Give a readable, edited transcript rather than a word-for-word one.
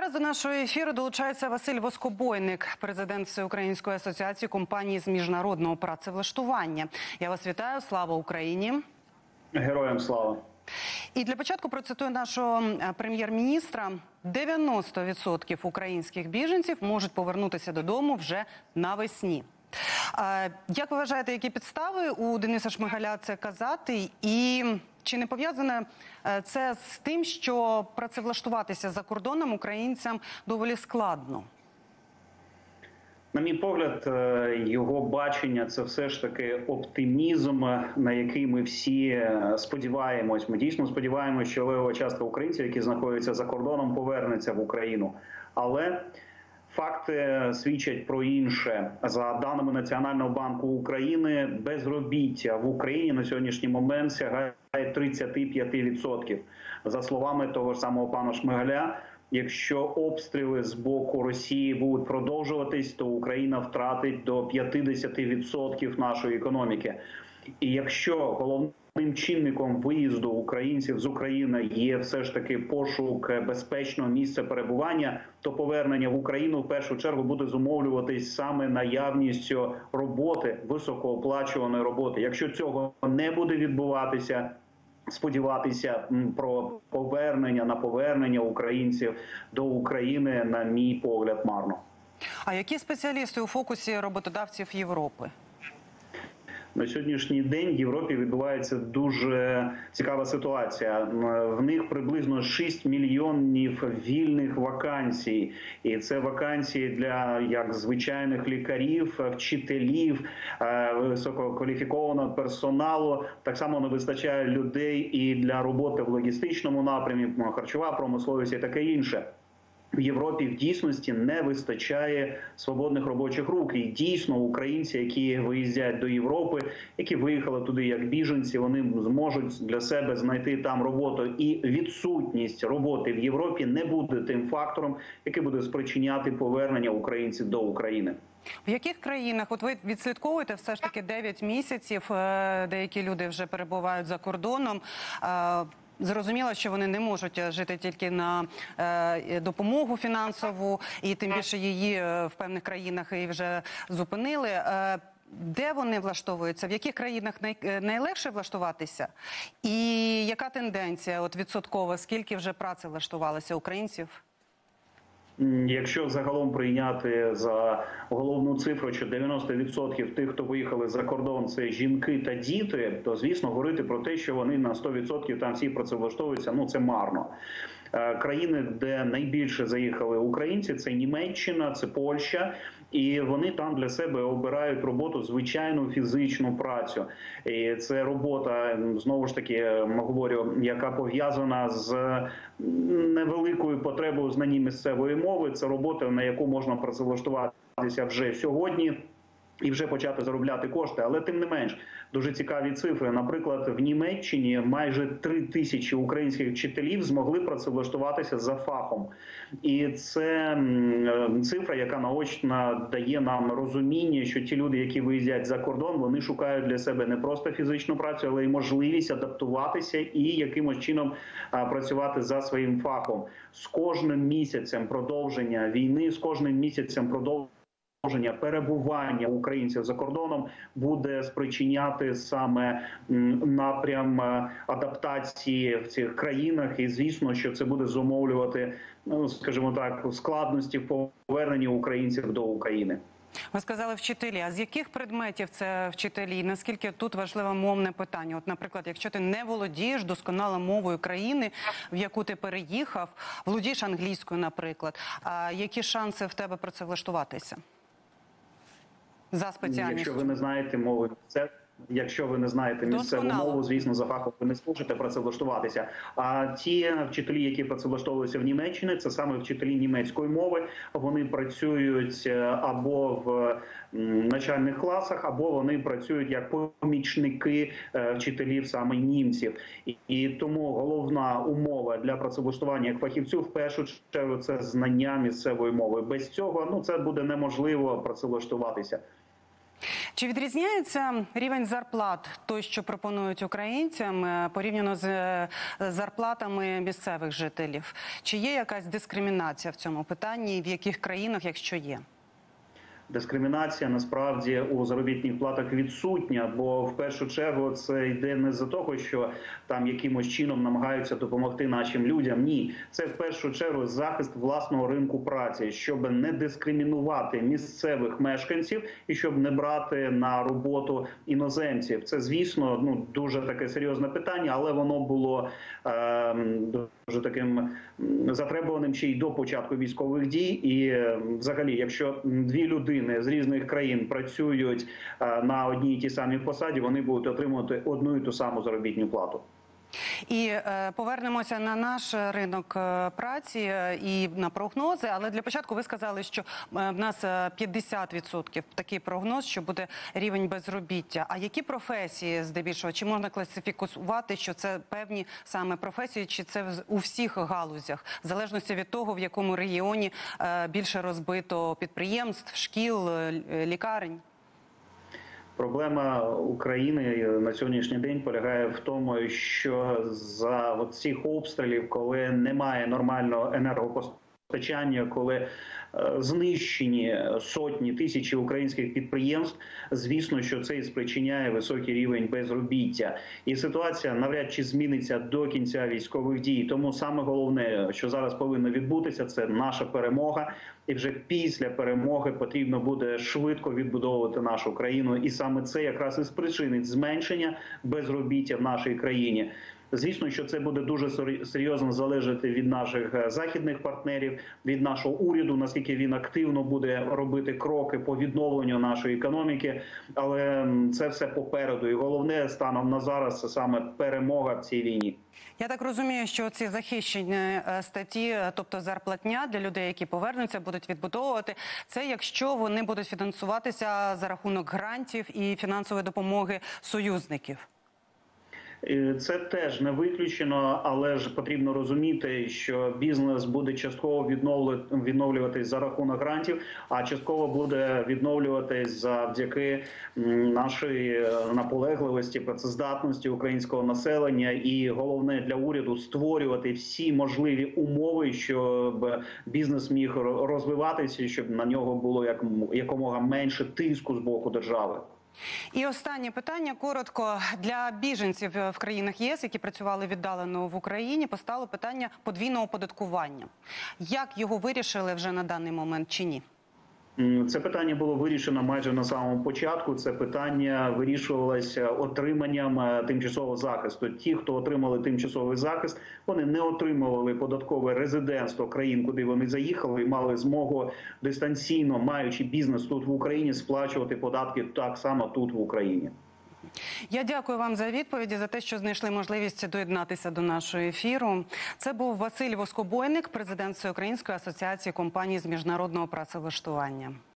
Зараз до нашого ефіру долучається Василь Воскобойник, президент Всеукраїнської асоціації компаній з міжнародного працевлаштування. Я вас вітаю. Слава Україні! Героям слава! І для початку процитую нашого прем'єр-міністра. 90% українських біженців можуть повернутися додому вже навесні. Як ви вважаєте, які підстави у Дениса Шмигаля це казати? І чи не пов'язане це з тим, що працевлаштуватися за кордоном українцям доволі складно? На мій погляд, його бачення – це все ж таки оптимізм, на який ми всі сподіваємось. Ми дійсно сподіваємося, що левова частка українців, які знаходяться за кордоном, повернеться в Україну. Але факти свідчать про інше. За даними Національного банку України, безробіття в Україні на сьогоднішній момент сягає 35%. За словами того ж самого пана Шмигаля, якщо обстріли з боку Росії будуть продовжуватись, то Україна втратить до 50% нашої економіки. І якщо головним чинником виїзду українців з України є все ж таки пошук безпечного місця перебування, то повернення в Україну в першу чергу буде зумовлюватись саме наявністю роботи, високооплачуваної роботи. Якщо цього не буде відбуватися, сподіватися про повернення українців до України, на мій погляд, марно. А які спеціалісти у фокусі роботодавців Європи? На сьогоднішній день в Європі відбувається дуже цікава ситуація. В них приблизно 6 мільйонів вільних вакансій. І це вакансії для як звичайних лікарів, вчителів, висококваліфікованого персоналу. Так само не вистачає людей і для роботи в логістичному напрямі, харчова промисловість і таке інше. В Європі в дійсності не вистачає свободних робочих рук. І дійсно українці, які виїздять до Європи, які виїхали туди як біженці, вони зможуть для себе знайти там роботу. І відсутність роботи в Європі не буде тим фактором, який буде спричиняти повернення українців до України. В яких країнах, от ви відслідковуєте все ж таки 9 місяців, деякі люди вже перебувають за кордоном, зрозуміло, що вони не можуть жити тільки на допомогу фінансову, і тим більше її в певних країнах і вже зупинили. Де вони влаштовуються? В яких країнах найлегше влаштуватися? І яка тенденція от відсоткова? Скільки вже працевлаштувалося українців? Якщо загалом прийняти за головну цифру, що 90% тих, хто виїхали за кордон, це жінки та діти, то, звісно, говорити про те, що вони на 100% там всі працевлаштовуються, це марно. Країни, де найбільше заїхали українці, це Німеччина, це Польща, і вони там для себе обирають роботу, звичайну фізичну працю. І це робота, знову ж таки, говорю, яка пов'язана з невеликою потребою в знанні місцевої мови. Це робота, на яку можна працевлаштуватися вже сьогодні і вже почати заробляти кошти. Але тим не менш, дуже цікаві цифри. Наприклад, в Німеччині майже 3000 українських вчителів змогли працевлаштуватися за фахом. І це цифра, яка наочно дає нам розуміння, що ті люди, які виїздять за кордон, вони шукають для себе не просто фізичну працю, але й можливість адаптуватися і якимось чином працювати за своїм фахом. З кожним місяцем продовження війни, з кожним місяцем продовження перебування українців за кордоном буде спричиняти саме напрям адаптації в цих країнах. І, звісно, що це буде зумовлювати, скажімо так, складності в поверненні українців до України. Ви сказали вчителі. А з яких предметів це вчителі? Наскільки тут важливе мовне питання? От, наприклад, якщо ти не володієш досконало мовою країни, в яку ти переїхав, володієш англійською, наприклад, які шанси в тебе працевлаштуватися? За спеціальністю. Якщо ви не знаєте мови, якщо ви не знаєте місцеву мову, звісно, за фахом ви не зможете працевлаштуватися. А ті вчителі, які працевлаштовуються в Німеччині, це саме вчителі німецької мови. Вони працюють або в навчальних класах, або вони працюють як помічники вчителів саме німців. І тому головна умова для працевлаштування як фахівцю в першу чергу це знання місцевої мови. Без цього це буде неможливо працевлаштуватися. Чи відрізняється рівень зарплат, той, що пропонують українцям, порівняно з зарплатами місцевих жителів? Чи є якась дискримінація в цьому питанні і в яких країнах, якщо є? Дискримінація насправді у заробітних платах відсутня, бо в першу чергу це йде не за того, що там якимось чином намагаються допомогти нашим людям. Ні, це в першу чергу захист власного ринку праці, щоб не дискримінувати місцевих мешканців і щоб не брати на роботу іноземців. Це, звісно, дуже таке серйозне питання, але воно було дуже таким затребуваним ще й до початку військових дій. І взагалі, якщо дві людини з різних країн працюють на одній і тій самій посаді, вони будуть отримувати одну і ту саму заробітну плату. І повернемося на наш ринок праці і на прогнози. Але для початку ви сказали, що в нас 50% такий прогноз, що буде рівень безробіття. А які професії здебільшого? Чи можна класифікувати, що це певні саме професії, чи це у всіх галузях? В залежності від того, в якому регіоні більше розбито підприємств, шкіл, лікарень? Проблема України на сьогоднішній день полягає в тому, що за цих обстрілів, коли немає нормального енергопостачання, коли знищені сотні, тисячі українських підприємств, звісно, що це і спричиняє високий рівень безробіття. І ситуація навряд чи зміниться до кінця військових дій. Тому саме головне, що зараз повинно відбутися, це наша перемога. І вже після перемоги потрібно буде швидко відбудовувати нашу країну. І саме це якраз і спричинить зменшення безробіття в нашій країні. Звісно, що це буде дуже серйозно залежати від наших західних партнерів, від нашого уряду, наскільки він активно буде робити кроки по відновленню нашої економіки. Але це все попереду. І головне станом на зараз – це саме перемога в цій війні. Я так розумію, що ці захищені статті, тобто зарплатня для людей, які повернуться, будуть відбудовувати. Це якщо вони будуть фінансуватися за рахунок грантів і фінансової допомоги союзників. Це теж не виключено, але ж потрібно розуміти, що бізнес буде частково відновлюватись за рахунок грантів, а частково буде відновлюватись завдяки нашій наполегливості, працездатності українського населення. І головне для уряду – створювати всі можливі умови, щоб бізнес міг розвиватися, щоб на нього було якомога менше тиску з боку держави. І останнє питання, коротко. Для біженців в країнах ЄС, які працювали віддалено в Україні, постало питання подвійного оподаткування. Як його вирішили вже на даний момент чи ні? Це питання було вирішено майже на самому початку. Це питання вирішувалося отриманням тимчасового захисту. Ті, хто отримали тимчасовий захист, вони не отримували податкове резидентство країн, куди вони заїхали, і мали змогу дистанційно, маючи бізнес тут в Україні, сплачувати податки так само тут в Україні. Я дякую вам за відповіді, за те, що знайшли можливість доєднатися до нашого ефіру. Це був Василь Воскобойник, президент Всеукраїнської асоціації компаній з міжнародного працевлаштування.